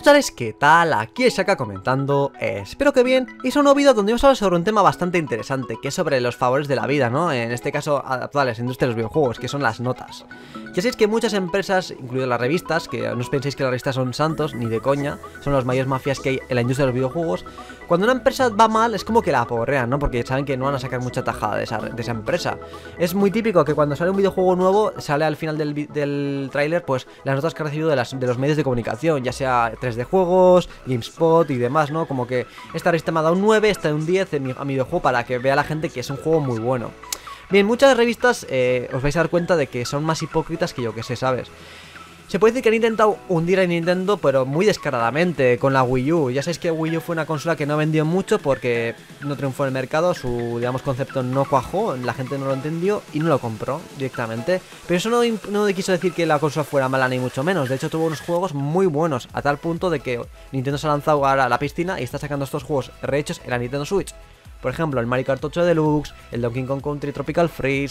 chavales, ¿qué tal? Aquí es Shaka comentando, espero que bien. Y es un nuevo vídeo donde vamos a hablar sobre un tema bastante interesante, que es sobre los favores de la vida, ¿no? En este caso, adaptados a la industria de los videojuegos, que son las notas. Ya sabéis que muchas empresas, incluidas las revistas, que no os penséis que las revistas son santos, ni de coña, son las mayores mafias que hay en la industria de los videojuegos. Cuando una empresa va mal, es como que la aporrean, ¿no? Porque saben que no van a sacar mucha tajada de esa empresa. Es muy típico que cuando sale un videojuego nuevo, sale al final del tráiler, pues las notas que ha recibido de los medios de comunicación, ya sea 3D Juegos, GameSpot y demás, ¿no? Como que esta revista me ha dado un 9, esta un 10 a mi videojuego para que vea la gente que es un juego muy bueno. Bien, muchas revistas os vais a dar cuenta de que son más hipócritas que yo que sé, ¿sabes? Se puede decir que han intentado hundir a Nintendo, pero muy descaradamente, con la Wii U. Ya sabéis que Wii U fue una consola que no vendió mucho porque no triunfó en el mercado, su, digamos, concepto no cuajó, la gente no lo entendió y no lo compró directamente. Pero eso no quiso decir que la consola fuera mala ni mucho menos, de hecho tuvo unos juegos muy buenos, a tal punto de que Nintendo se ha lanzado ahora a la piscina y está sacando estos juegos rehechos en la Nintendo Switch. Por ejemplo, el Mario Kart 8 Deluxe, el Donkey Kong Country Tropical Freeze,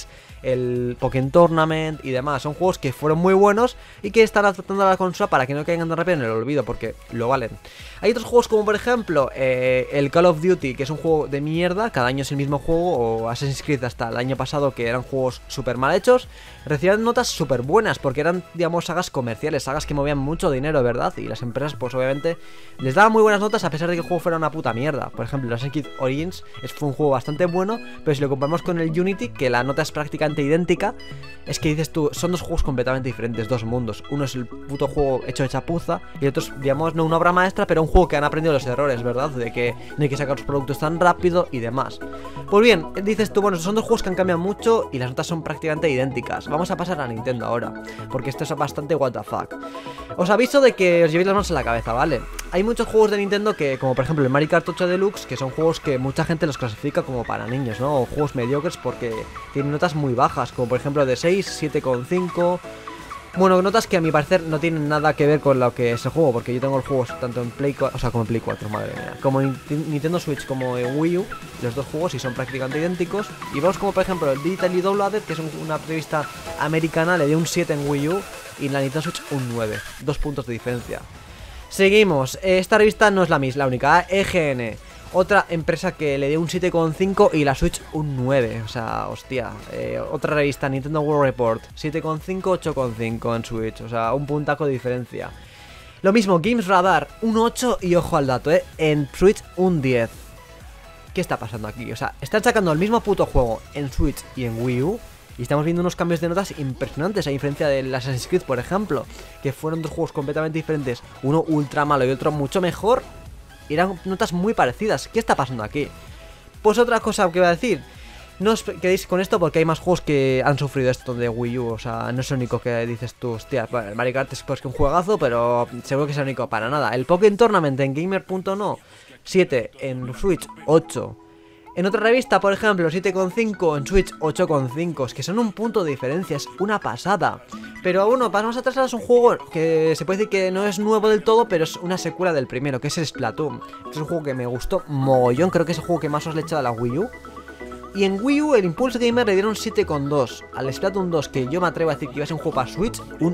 el Pokémon Tournament y demás. Son juegos que fueron muy buenos y que están adaptando a la consola para que no caigan tan rápido en el olvido, porque lo valen. Hay otros juegos como por ejemplo el Call of Duty, que es un juego de mierda, cada año es el mismo juego, o Assassin's Creed hasta el año pasado, que eran juegos súper mal hechos, recibían notas súper buenas, porque eran, digamos, sagas comerciales, sagas que movían mucho dinero, ¿verdad? Y las empresas, pues obviamente, les daban muy buenas notas a pesar de que el juego fuera una puta mierda. Por ejemplo, Assassin's Creed Origins fue un juego bastante bueno, pero si lo comparamos con el Unity, que la nota es prácticamente idéntica, es que dices tú, son dos juegos completamente diferentes, dos mundos. Uno es el puto juego hecho de chapuza y el otro es, digamos, no una obra maestra, pero un juego que han aprendido los errores, ¿verdad? De que no hay que sacar los productos tan rápido y demás. Pues bien, dices tú, bueno, son dos juegos que han cambiado mucho y las notas son prácticamente idénticas. Vamos a pasar a Nintendo ahora, porque esto es bastante what the fuck. Os aviso de que os llevéis las manos en la cabeza, ¿vale? Hay muchos juegos de Nintendo que, como por ejemplo el Mario Kart 8 Deluxe, que son juegos que mucha gente los clasifica como para niños, ¿no? O juegos mediocres porque tienen notas muy bajas, como por ejemplo de 6, 7,5. Bueno, notas que a mi parecer no tienen nada que ver con lo que es el juego, porque yo tengo el juego tanto en Play 4, o sea, como en Play 4, madre mía, como en Nintendo Switch, como en Wii U, los dos juegos y son prácticamente idénticos. Y vemos como por ejemplo el Digitally Downloaded, que es una revista americana, le dio un 7 en Wii U y en la Nintendo Switch un 9, 2 puntos de diferencia. Seguimos, esta revista no es la única, EGN. Otra empresa que le dio un 7,5 y la Switch un 9, o sea, hostia. Otra revista, Nintendo World Report, 7,5, 8,5 en Switch, o sea, un puntaco de diferencia. Lo mismo, Games Radar, un 8 y ojo al dato, en Switch un 10. ¿Qué está pasando aquí? O sea, están sacando el mismo puto juego en Switch y en Wii U y estamos viendo unos cambios de notas impresionantes, a diferencia del Assassin's Creed, por ejemplo, que fueron dos juegos completamente diferentes, uno ultra malo y otro mucho mejor. Eran notas muy parecidas. ¿Qué está pasando aquí? Pues otra cosa que voy a decir, no os quedéis con esto porque hay más juegos que han sufrido esto de Wii U. O sea, no es el único que dices tú, hostia, el Mario Kart es pues que un juegazo, pero seguro que es el único para nada. El Pokémon Tournament en Gamer.no, 7, en Switch 8. En otra revista, por ejemplo, 7,5, en Switch 8,5. Es que son un punto de diferencia, es una pasada. Pero bueno, pasamos atrás, es un juego que se puede decir que no es nuevo del todo, pero es una secuela del primero, que es el Splatoon. Es un juego que me gustó mogollón, creo que es el juego que más os le he echado a la Wii U. Y en Wii U el Impulse Gamer le dieron 7,2. Al Splatoon 2, que yo me atrevo a decir que iba a ser un juego para Switch, un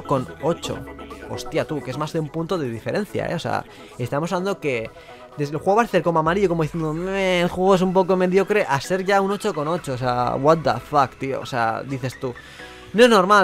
8,8. Hostia tú, que es más de un punto de diferencia, O sea, estamos hablando que desde el juego va a ser como amarillo, como diciendo, el juego es un poco mediocre, a ser ya un 8,8, o sea, what the fuck, tío, o sea, dices tú, no es normal,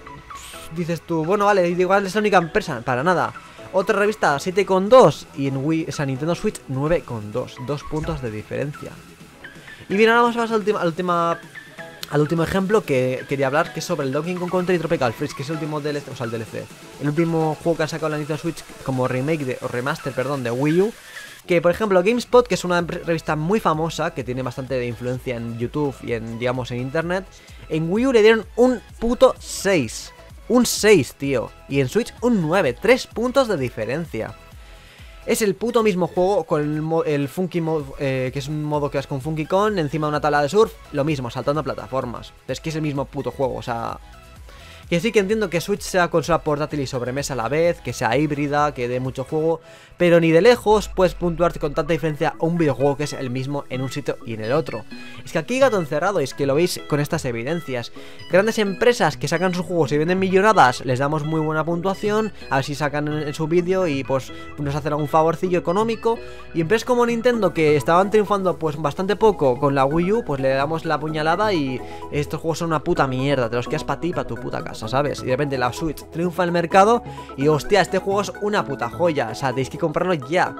dices tú, bueno, vale, igual es la única empresa, para nada. Otra revista, 7,2, y en Wii, o sea, Nintendo Switch, 9,2, 2 puntos de diferencia. Y bien, ahora vamos a pasar al último ejemplo que quería hablar, que es sobre el Donkey Kong Country Tropical Freeze, que es el último DLC, o sea, el DLC, el último juego que han sacado la Nintendo Switch como remake, o remaster, perdón, de Wii U. Que por ejemplo GameSpot, que es una revista muy famosa, que tiene bastante de influencia en YouTube y en, digamos, en internet, en Wii U le dieron un puto 6. Un 6, tío. Y en Switch un 9, 3 puntos de diferencia. Es el puto mismo juego con el Funky Mode, que es un modo que vas con Funky Kong encima de una tabla de surf. Lo mismo, saltando plataformas. Es que es el mismo puto juego, o sea... Que sí que entiendo que Switch sea consola portátil y sobremesa a la vez, que sea híbrida, que dé mucho juego, pero ni de lejos puedes puntuarte con tanta diferencia a un videojuego que es el mismo en un sitio y en el otro. Es que aquí hay gato encerrado y es que lo veis con estas evidencias. Grandes empresas que sacan sus juegos y venden millonadas, les damos muy buena puntuación, a ver si sacan en su vídeo y pues nos hacen algún favorcillo económico. Y empresas como Nintendo, que estaban triunfando pues bastante poco con la Wii U, pues le damos la puñalada y estos juegos son una puta mierda, te los quedas para ti y para tu puta casa, ¿sabes? Y de repente la Switch triunfa en el mercado y hostia, este juego es una puta joya, o sea, tenéis que comprarlo ya.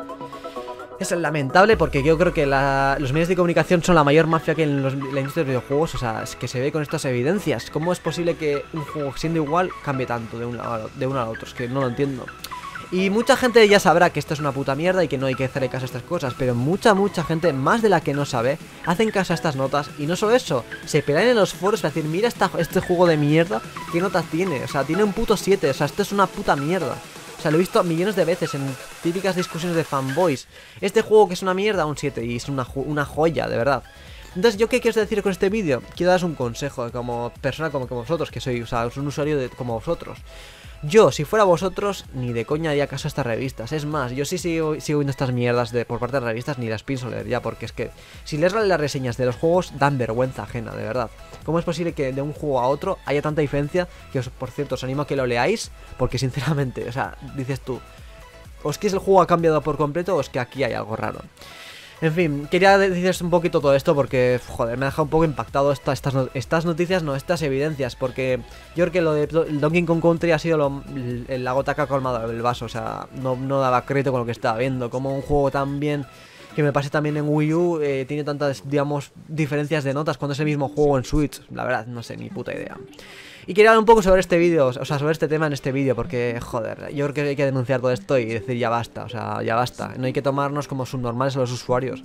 Es lamentable porque yo creo que los medios de comunicación son la mayor mafia que hay en la industria de los videojuegos, o sea, es que se ve con estas evidencias. ¿Cómo es posible que un juego siendo igual cambie tanto de uno al otro? Es que no lo entiendo. Y mucha gente ya sabrá que esto es una puta mierda y que no hay que hacerle caso a estas cosas, pero mucha gente, más de la que no sabe, hacen caso a estas notas. Y no solo eso, se pelean en los foros para decir, mira este juego de mierda, ¿qué notas tiene? O sea, tiene un puto 7, o sea, esto es una puta mierda. O sea, lo he visto millones de veces en típicas discusiones de fanboys. Este juego que es una mierda, un 7, y es una joya, de verdad. Entonces, ¿yo qué quiero decir con este vídeo? Quiero daros un consejo como persona como vosotros, que soy, o sea, un usuario como vosotros. Yo, si fuera vosotros, ni de coña haría caso a estas revistas. Es más, yo sí sigo viendo estas mierdas por parte de las revistas, ni las pienso leer ya, porque es que si lees las reseñas de los juegos, dan vergüenza ajena, de verdad. ¿Cómo es posible que de un juego a otro haya tanta diferencia? Que por cierto, os animo a que lo leáis, porque sinceramente, o sea, dices tú, o es que el juego ha cambiado por completo, o es que aquí hay algo raro. En fin, quería deciros un poquito todo esto porque, joder, me ha dejado un poco impactado estas noticias, no, estas evidencias. Porque yo creo que lo de Donkey Kong Country ha sido la gota que ha colmado el vaso. O sea, no daba crédito con lo que estaba viendo. Como un juego tan bien, que me pase también en Wii U, tiene tantas, digamos, diferencias de notas cuando es el mismo juego en Switch. La verdad, no sé, ni puta idea. Y quería hablar un poco sobre este vídeo, o sea, sobre este tema en este vídeo, porque, joder, yo creo que hay que denunciar todo esto y decir ya basta, o sea, ya basta. No hay que tomarnos como subnormales a los usuarios.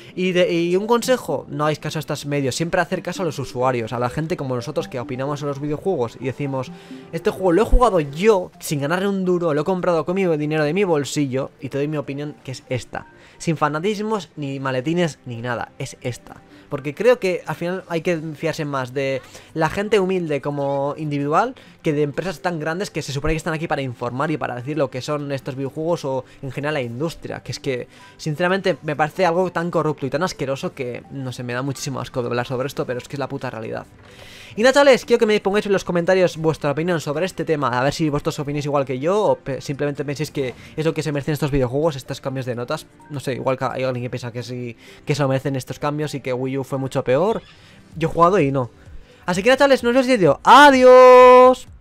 Y un consejo, no hagáis caso a estos medios, siempre hacer caso a los usuarios, a la gente como nosotros que opinamos sobre los videojuegos y decimos, este juego lo he jugado yo, sin ganarle un duro, lo he comprado con mi dinero de mi bolsillo y te doy mi opinión, que es esta. Sin fanatismos, ni maletines, ni nada, es esta. Porque creo que al final hay que fiarse más de la gente humilde como individual que de empresas tan grandes que se supone que están aquí para informar y para decir lo que son estos videojuegos o en general la industria. Que es que, sinceramente, me parece algo tan corrupto y tan asqueroso que, no sé, me da muchísimo asco de hablar sobre esto, pero es que es la puta realidad. Y nada, chavales, quiero que me pongáis en los comentarios vuestra opinión sobre este tema, a ver si vosotros opináis igual que yo o simplemente pensáis que es lo que se merecen estos videojuegos, estos cambios de notas. No sé, igual que hay alguien que piensa que sí, que se lo merecen estos cambios y que Wii U fue mucho peor. Yo he jugado y no. Así que nada, chavales, nos vemos en el vídeo. ¡Adiós!